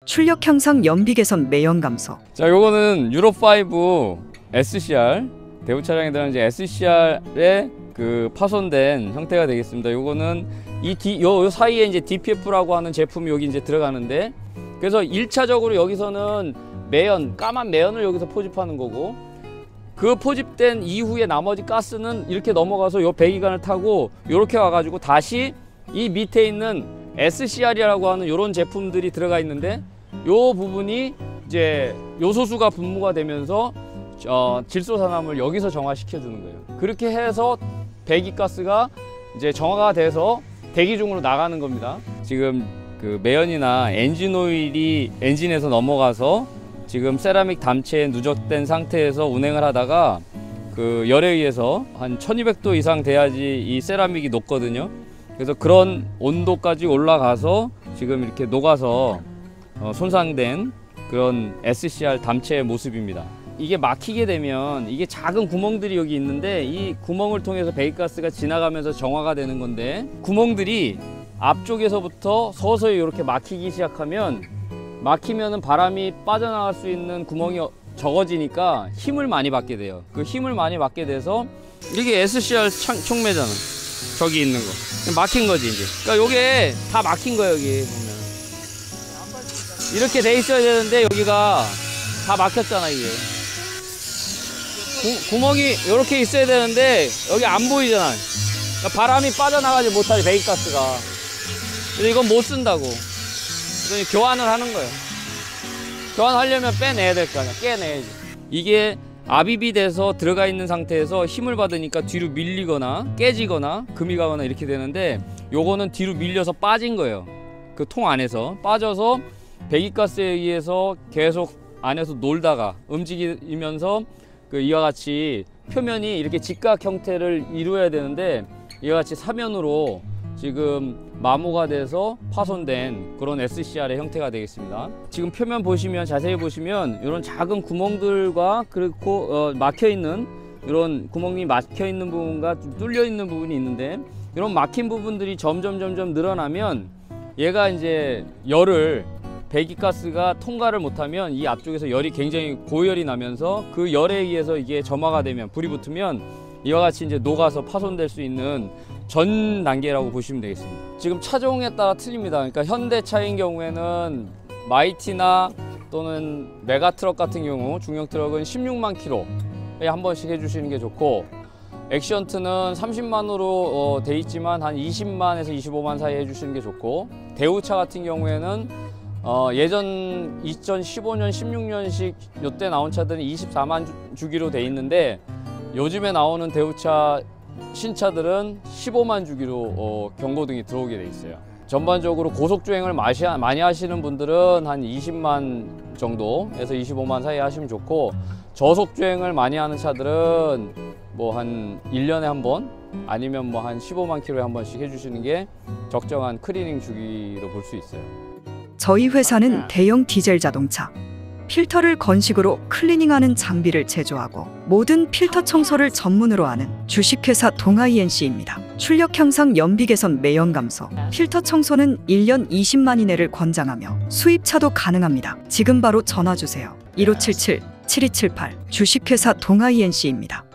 출력 향상, 연비 개선, 매연 감소. 자, 요거는 유로5 SCR 대우 차량에 들어가는 이제 SCR의 그 파손된 형태가 되겠습니다. 요거는 요 사이에 이제 DPF라고 하는 제품이 여기 이제 들어가는데, 그래서 1차적으로 여기서는 매연, 까만 매연을 여기서 포집하는 거고, 그 포집된 이후에 나머지 가스는 이렇게 넘어가서 요 배기관을 타고 요렇게 와가지고 다시 이 밑에 있는 SCR이라고 하는 요런 제품들이 들어가 있는데, 요 부분이 이제 요소수가 분무가 되면서 질소산화물 여기서 정화시켜 주는 거예요. 그렇게 해서 배기가스가 이제 정화가 돼서 대기 중으로 나가는 겁니다. 지금 그 매연이나 엔진 오일이 엔진에서 넘어가서 지금 세라믹 담체에 누적된 상태에서 운행을 하다가 그 열에 의해서 한 1200도 이상 돼야지 이 세라믹이 녹거든요. 그래서 그런 온도까지 올라가서 지금 이렇게 녹아서 손상된 그런 SCR 담체의 모습입니다. 이게 막히게 되면 이게 작은 구멍들이 여기 있는데, 이 구멍을 통해서 배기가스가 지나가면서 정화가 되는 건데, 구멍들이 앞쪽에서부터 서서히 이렇게 막히기 시작하면, 막히면은 바람이 빠져나갈 수 있는 구멍이 적어지니까 힘을 많이 받게 돼요. 그 힘을 많이 받게 돼서 이게 SCR 촉매잖아. 저기 있는 거 막힌 거지 이제. 그러니까 요게 다 막힌 거예요. 여기 보면 이렇게 돼 있어야 되는데 여기가 다 막혔잖아. 이게 구멍이 이렇게 있어야 되는데 여기 안 보이잖아. 그러니까 바람이 빠져나가지 못하지, 배기가스가. 그래서 이건 못 쓴다고. 그래서 교환을 하는 거예요. 교환하려면 빼내야 될 거 아니야. 깨내야지. 이게 압입이 돼서 들어가 있는 상태에서 힘을 받으니까 뒤로 밀리거나 깨지거나 금이 가거나 이렇게 되는데, 요거는 뒤로 밀려서 빠진 거예요. 그 통 안에서 빠져서 배기가스에 의해서 계속 안에서 놀다가 움직이면서 그 이와 같이 표면이 이렇게 직각 형태를 이루어야 되는데, 이와 같이 사면으로 지금 마모가 돼서 파손된 그런 SCR의 형태가 되겠습니다. 지금 표면 보시면, 자세히 보시면 이런 작은 구멍들과 그리고 막혀 있는 이런 구멍이 막혀 있는 부분과 좀 뚫려 있는 부분이 있는데, 이런 막힌 부분들이 점점 늘어나면 얘가 이제 열을, 배기가스가 통과를 못하면 이 앞쪽에서 열이 굉장히 고열이 나면서 그 열에 의해서 이게 점화가 되면, 불이 붙으면 이와 같이 이제 녹아서 파손될 수 있는 전 단계라고 보시면 되겠습니다. 지금 차종에 따라 틀립니다. 그러니까 현대차인 경우에는 마이티나 또는 메가트럭 같은 경우, 중형 트럭은 16만 킬로에 한 번씩 해주시는 게 좋고, 액션트는 30만으로 돼 있지만 한 20만에서 25만 사이 해주시는 게 좋고, 대우차 같은 경우에는 예전 2015년, 16년식 요때 나온 차들은 24만 주기로 돼 있는데, 요즘에 나오는 대우차 신차들은 15만 주기로 경고등이 들어오게 돼 있어요. 전반적으로 고속주행을 많이 하시는 분들은 한 20만 정도에서 25만 사이 하시면 좋고, 저속주행을 많이 하는 차들은 뭐 한 1년에 한 번 아니면 뭐 한 15만 킬로에 한 번씩 해주시는 게 적정한 클리닝 주기로 볼 수 있어요. 저희 회사는 대형 디젤 자동차 필터를 건식으로 클리닝하는 장비를 제조하고 모든 필터 청소를 전문으로 하는 주식회사 동아이엔씨입니다. 출력 향상, 연비 개선, 매연 감소. 필터 청소는 1년 20만 이내를 권장하며 수입차도 가능합니다. 지금 바로 전화 주세요. 1577-7278 주식회사 동아이엔씨입니다.